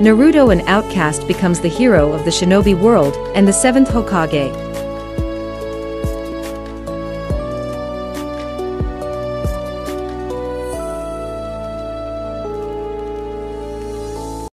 Naruto, an outcast, becomes the hero of the shinobi world and the 7th Hokage.